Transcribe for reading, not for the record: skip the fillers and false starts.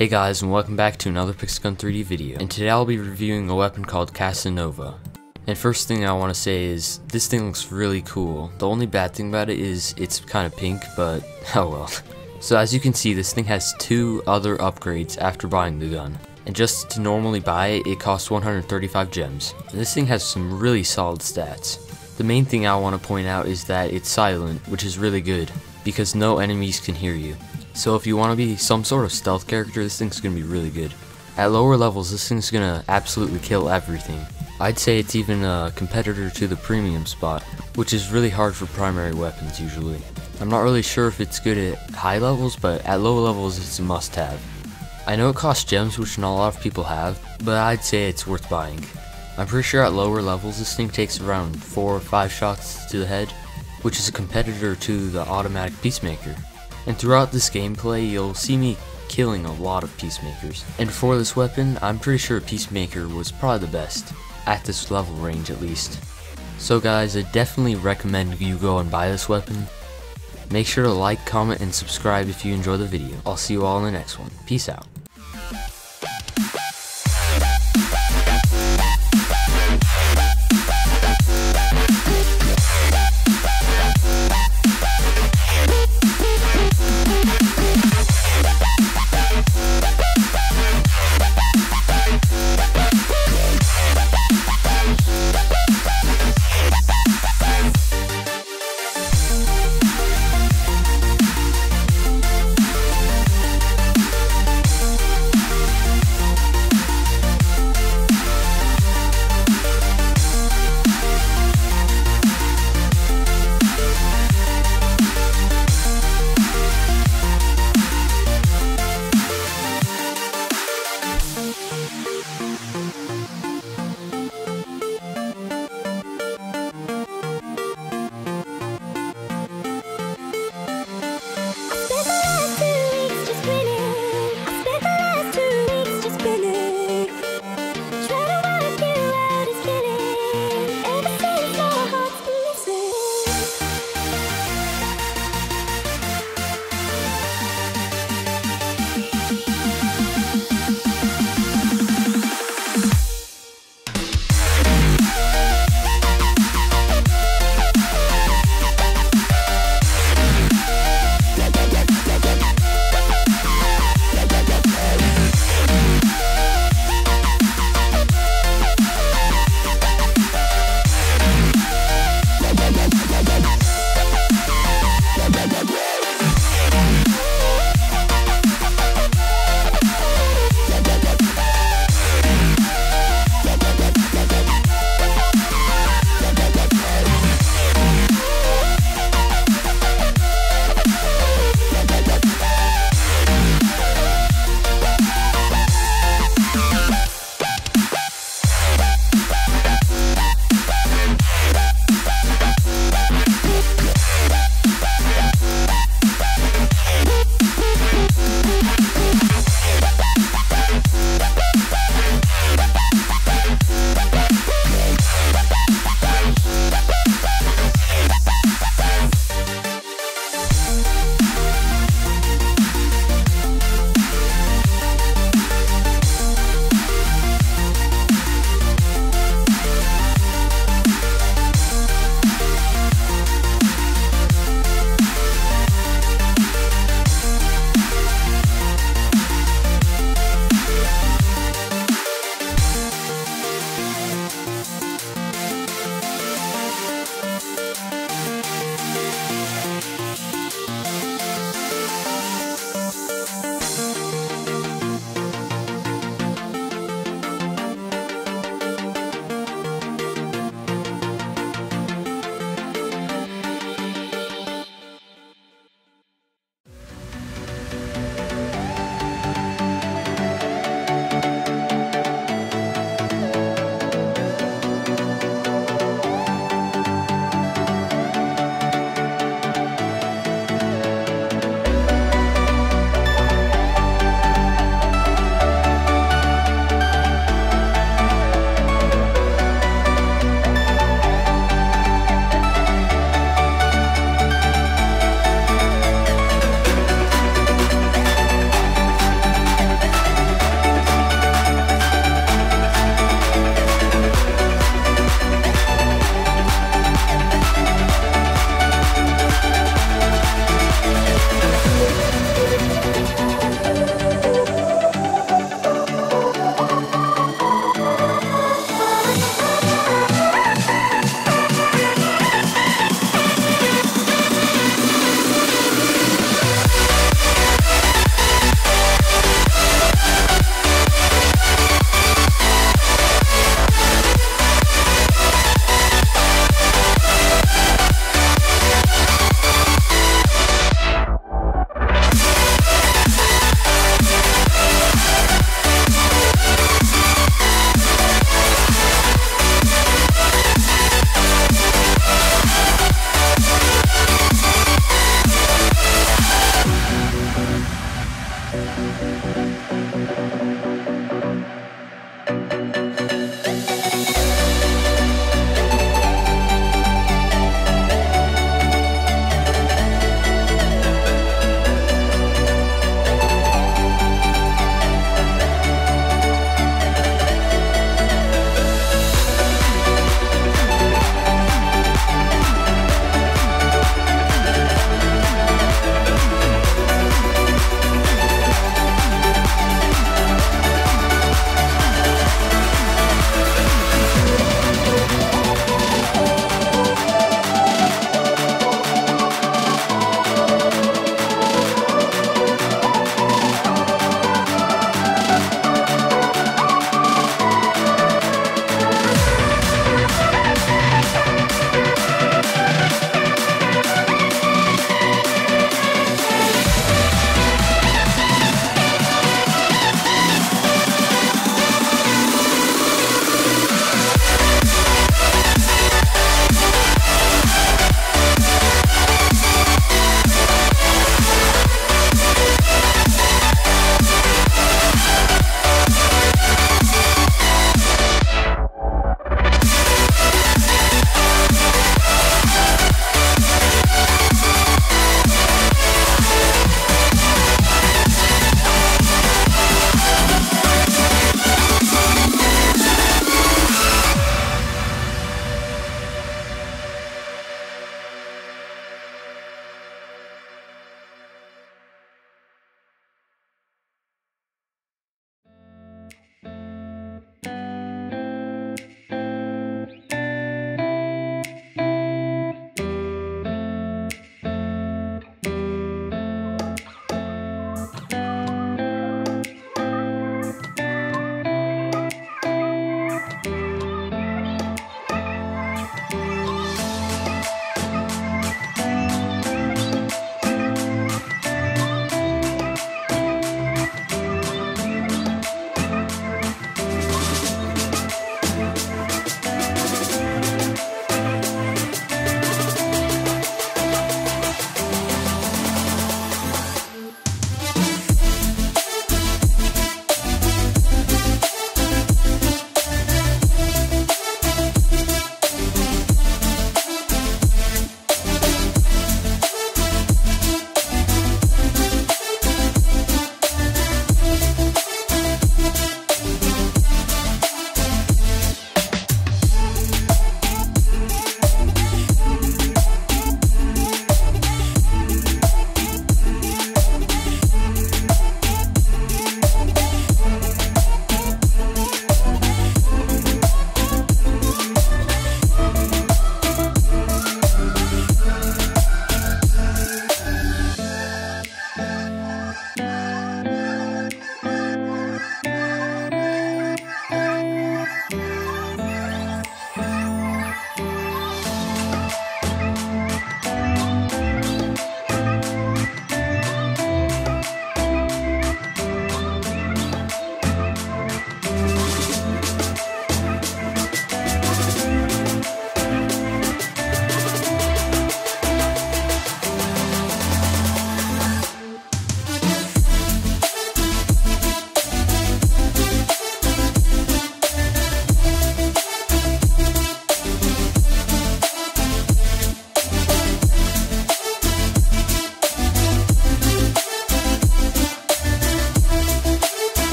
Hey guys, and welcome back to another Pixelgun 3D video, and today I'll be reviewing a weapon called Casanova. And first thing I want to say is, this thing looks really cool. The only bad thing about it is it's kind of pink, but oh well. So as you can see, this thing has two other upgrades after buying the gun. And just to normally buy it, it costs 135 gems. And this thing has some really solid stats. The main thing I want to point out is that it's silent, which is really good, because no enemies can hear you. So if you want to be some sort of stealth character, this thing's going to be really good. At lower levels, this thing's going to absolutely kill everything. I'd say it's even a competitor to the premium spot, which is really hard for primary weapons usually. I'm not really sure if it's good at high levels, but at low levels it's a must-have. I know it costs gems, which not a lot of people have, but I'd say it's worth buying. I'm pretty sure at lower levels this thing takes around 4 or 5 shots to the head, which is a competitor to the automatic Peacemaker. And throughout this gameplay, you'll see me killing a lot of Peacemakers. And for this weapon, I'm pretty sure Peacemaker was probably the best, at this level range at least. So guys, I definitely recommend you go and buy this weapon. Make sure to like, comment, and subscribe if you enjoy the video. I'll see you all in the next one. Peace out.